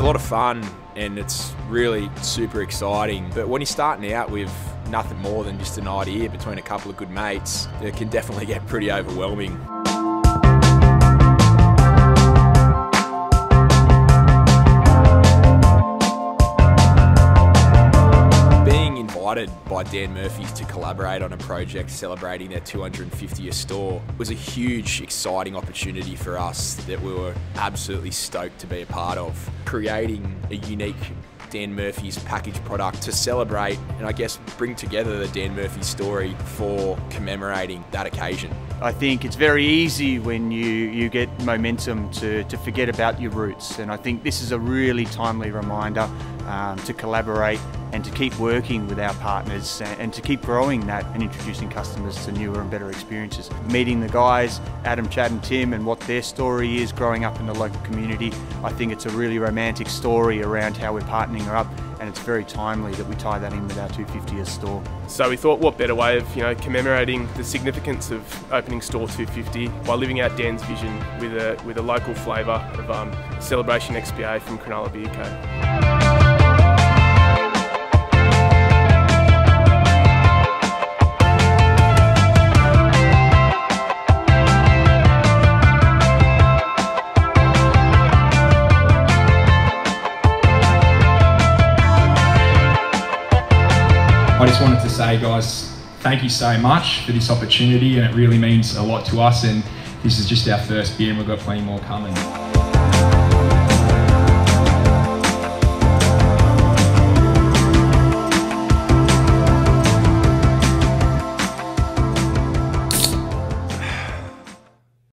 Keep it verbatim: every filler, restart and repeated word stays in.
a lot of fun and it's really super exciting. But when you're starting out with nothing more than just an idea between a couple of good mates, it can definitely get pretty overwhelming. By Dan Murphy's to collaborate on a project celebrating their two hundred fiftieth store was a huge, exciting opportunity for us that we were absolutely stoked to be a part of. Creating a unique Dan Murphy's packaged product to celebrate and I guess bring together the Dan Murphy story for commemorating that occasion. I think it's very easy when you, you get momentum to, to forget about your roots, and I think this is a really timely reminder um, to collaborate and to keep working with our partners and, and to keep growing that and introducing customers to newer and better experiences. Meeting the guys, Adam, Chad and Tim, and what their story is growing up in the local community, I think it's a really romantic story around how we're partnering up, and it's very timely that we tie that in with our two hundred fiftieth store. So we thought, what better way of you know commemorating the significance of opening store two fifty by living out Dan's vision with a with a local flavour of um, Celebration X P A from Cronulla Beer Co. I just wanted to say, guys, thank you so much for this opportunity, and it really means a lot to us, and this is just our first beer and we've got plenty more coming.